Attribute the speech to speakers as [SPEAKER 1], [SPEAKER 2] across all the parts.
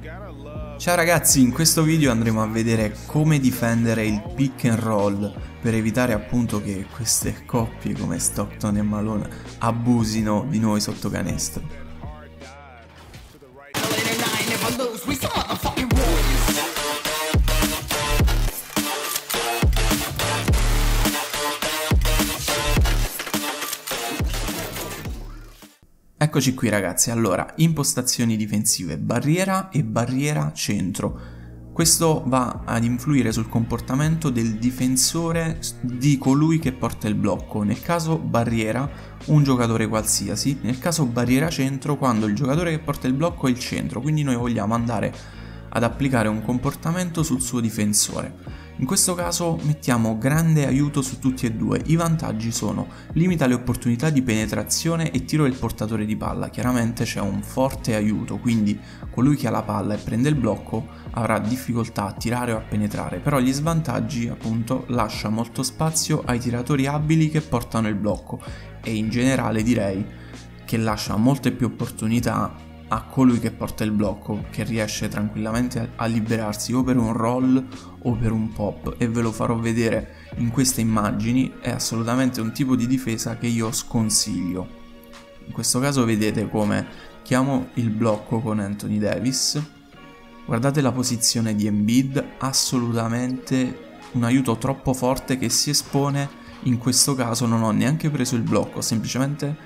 [SPEAKER 1] Ciao ragazzi, in questo video andremo a vedere come difendere il pick and roll per evitare appunto che queste coppie come Stockton e Malone abusino di noi sotto canestro. Eccoci qui ragazzi, allora, impostazioni difensive, barriera e barriera centro. Questo va ad influire sul comportamento del difensore di colui che porta il blocco. Nel caso barriera, un giocatore qualsiasi. Nel caso barriera centro, quando il giocatore che porta il blocco è il centro. Quindi noi vogliamo andare ad applicare un comportamento sul suo difensore. In questo caso mettiamo grande aiuto su tutti e due. I vantaggi sono: limita le opportunità di penetrazione e tiro del portatore di palla. Chiaramente c'è un forte aiuto, quindi colui che ha la palla e prende il blocco avrà difficoltà a tirare o a penetrare, però gli svantaggi appunto lascia molto spazio ai tiratori abili che portano il blocco e in generale direi che lascia molte più opportunità a colui che porta il blocco, che riesce tranquillamente a liberarsi o per un roll o per un pop, e ve lo farò vedere in queste immagini. È assolutamente un tipo di difesa che io sconsiglio. In questo caso vedete come chiamo il blocco con Anthony Davis, guardate la posizione di Embiid, assolutamente un aiuto troppo forte che si espone. In questo caso non ho neanche preso il blocco, ho semplicemente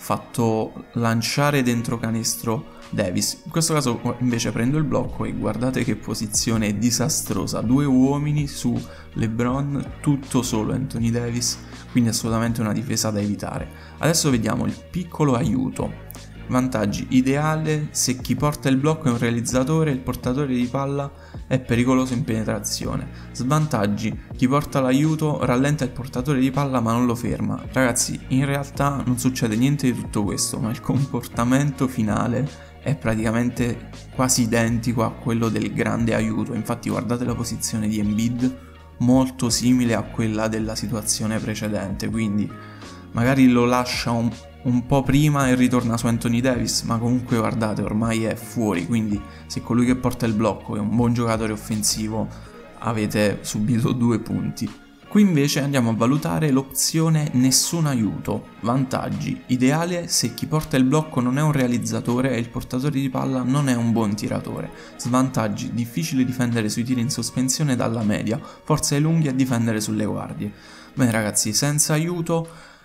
[SPEAKER 1] fatto lanciare dentro canestro Davis. In questo caso invece prendo il blocco e guardate che posizione disastrosa, due uomini su LeBron, tutto solo Anthony Davis, quindi assolutamente una difesa da evitare. Adesso vediamo il piccolo aiuto. Vantaggi: ideale se chi porta il blocco è un realizzatore, il portatore di palla è pericoloso in penetrazione. Svantaggi: chi porta l'aiuto rallenta il portatore di palla ma non lo ferma. Ragazzi, in realtà non succede niente di tutto questo, ma il comportamento finale è praticamente quasi identico a quello del grande aiuto. Infatti guardate la posizione di Embiid, molto simile a quella della situazione precedente, quindi magari lo lascia un po' prima e ritorna su Anthony Davis, ma comunque guardate, ormai è fuori, quindi se colui che porta il blocco è un buon giocatore offensivo avete subito 2 punti. Qui invece andiamo a valutare l'opzione nessun aiuto. Vantaggi: ideale se chi porta il blocco non è un realizzatore e il portatore di palla non è un buon tiratore. Svantaggi: difficile difendere sui tiri in sospensione dalla media, forza ai lunghi a difendere sulle guardie. Bene ragazzi, senza aiuto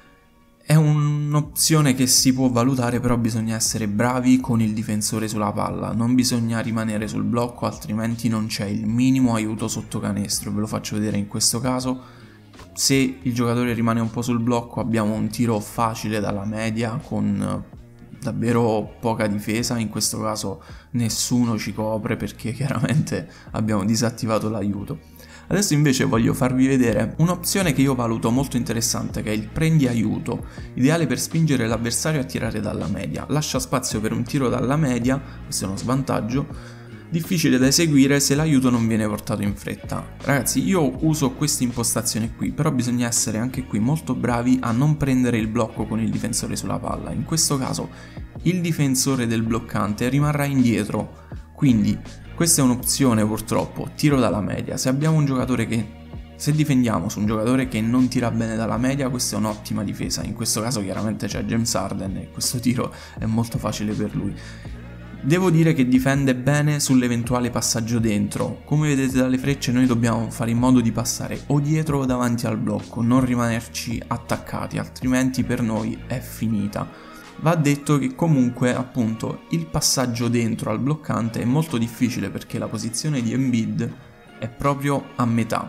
[SPEAKER 1] è un'opzione che si può valutare, però bisogna essere bravi con il difensore sulla palla, non bisogna rimanere sul blocco, altrimenti non c'è il minimo aiuto sotto canestro. Ve lo faccio vedere in questo caso. Se il giocatore rimane un po' sul blocco abbiamo un tiro facile dalla media con davvero poca difesa. In questo caso nessuno ci copre perché chiaramente abbiamo disattivato l'aiuto. Adesso invece voglio farvi vedere un'opzione che io valuto molto interessante, che è il prendi aiuto, ideale per spingere l'avversario a tirare dalla media. Lascia spazio per un tiro dalla media, questo è uno svantaggio, difficile da eseguire se l'aiuto non viene portato in fretta. Ragazzi, io uso questa impostazione qui, però bisogna essere anche qui molto bravi a non prendere il blocco con il difensore sulla palla. In questo caso il difensore del bloccante rimarrà indietro, quindi questa è un'opzione purtroppo, tiro dalla media. Se difendiamo su un giocatore che non tira bene dalla media, questa è un'ottima difesa. In questo caso chiaramente c'è James Harden e questo tiro è molto facile per lui. Devo dire che difende bene sull'eventuale passaggio dentro. Come vedete dalle frecce noi dobbiamo fare in modo di passare o dietro o davanti al blocco, non rimanerci attaccati, altrimenti per noi è finita. Va detto che comunque appunto il passaggio dentro al bloccante è molto difficile perché la posizione di Embiid è proprio a metà.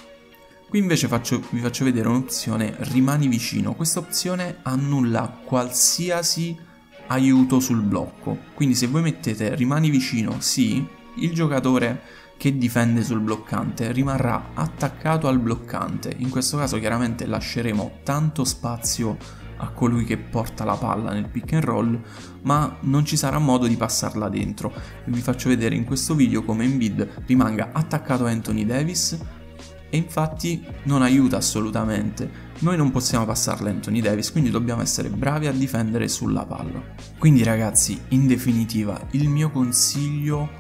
[SPEAKER 1] Qui invece vi faccio vedere un'opzione rimani vicino. Questa opzione annulla qualsiasi aiuto sul blocco, quindi se voi mettete rimani vicino sì, il giocatore che difende sul bloccante rimarrà attaccato al bloccante. In questo caso chiaramente lasceremo tanto spazio a colui che porta la palla nel pick and roll, ma non ci sarà modo di passarla dentro. Vi faccio vedere in questo video come Embiid rimanga attaccato a Anthony Davis e infatti non aiuta assolutamente. Noi non possiamo passarla a Anthony Davis, quindi dobbiamo essere bravi a difendere sulla palla. Quindi ragazzi, in definitiva, il mio consiglio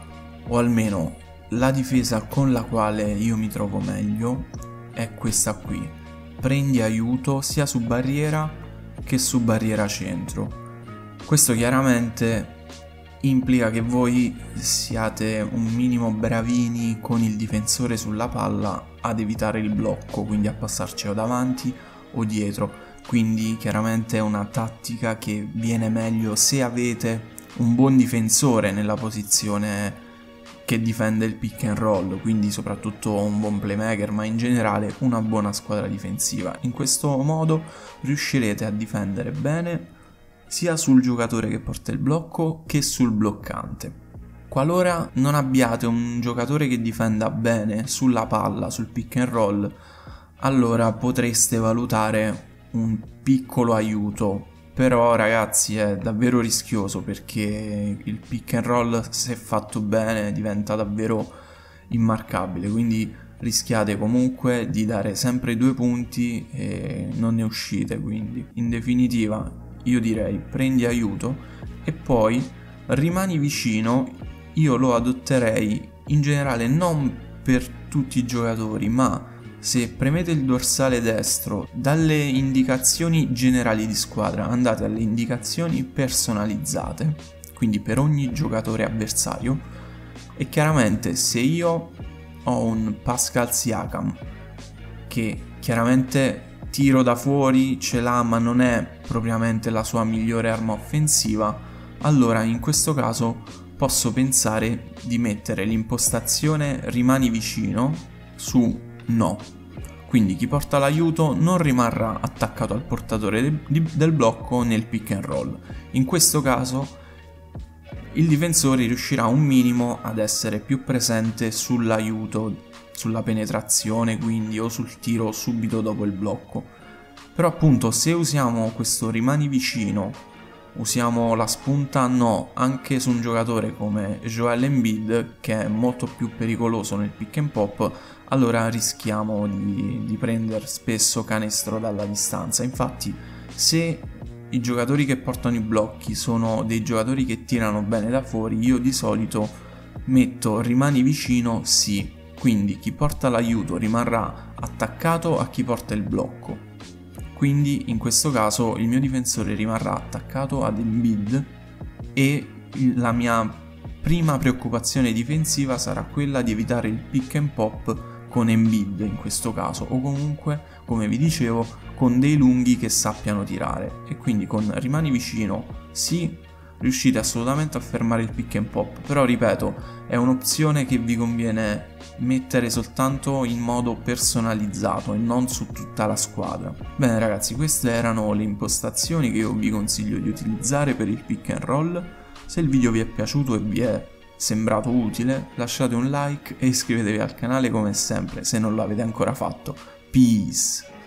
[SPEAKER 1] o almeno la difesa con la quale io mi trovo meglio è questa qui. Prendi aiuto sia su barriera che su barriera centro. Questo chiaramente implica che voi siate un minimo bravini con il difensore sulla palla ad evitare il blocco, quindi a passarci o davanti o dietro. Quindi chiaramente è una tattica che viene meglio se avete un buon difensore nella posizione che difende il pick and roll, quindi soprattutto un buon playmaker, ma in generale una buona squadra difensiva. In questo modo riuscirete a difendere bene sia sul giocatore che porta il blocco che sul bloccante. Qualora non abbiate un giocatore che difenda bene sulla palla, sul pick and roll, allora potreste valutare un piccolo aiuto, però ragazzi è davvero rischioso perché il pick and roll, se fatto bene, diventa davvero immarcabile, quindi rischiate comunque di dare sempre 2 punti e non ne uscite. Quindi in definitiva io direi prendi aiuto e poi rimani vicino. Io lo adotterei in generale non per tutti i giocatori, ma se premete il dorsale destro dalle indicazioni generali di squadra andate alle indicazioni personalizzate, quindi per ogni giocatore avversario, e chiaramente se io ho un Pascal Siakam che chiaramente tiro da fuori ce l'ha ma non è propriamente la sua migliore arma offensiva, allora in questo caso posso pensare di mettere l'impostazione rimani vicino su no, quindi chi porta l'aiuto non rimarrà attaccato al portatore del blocco nel pick and roll. In questo caso il difensore riuscirà un minimo ad essere più presente sull'aiuto, sulla penetrazione quindi, o sul tiro subito dopo il blocco. Però appunto se usiamo questo rimani vicino, usiamo la spunta no anche su un giocatore come Joel Embiid, che è molto più pericoloso nel pick and pop, allora rischiamo di prendere spesso canestro dalla distanza. Infatti se i giocatori che portano i blocchi sono dei giocatori che tirano bene da fuori, io di solito metto rimani vicino sì, quindi chi porta l'aiuto rimarrà attaccato a chi porta il blocco. Quindi in questo caso il mio difensore rimarrà attaccato ad Embiid e la mia prima preoccupazione difensiva sarà quella di evitare il pick and pop con Embiid in questo caso, o comunque, come vi dicevo, con dei lunghi che sappiano tirare. E quindi con rimani vicino sì, riuscite assolutamente a fermare il pick and pop, però ripeto, è un'opzione che vi conviene mettere soltanto in modo personalizzato e non su tutta la squadra. Bene ragazzi, queste erano le impostazioni che io vi consiglio di utilizzare per il pick and roll. Se il video vi è piaciuto e vi è sembrato utile, lasciate un like e iscrivetevi al canale come sempre se non l'avete ancora fatto. Peace!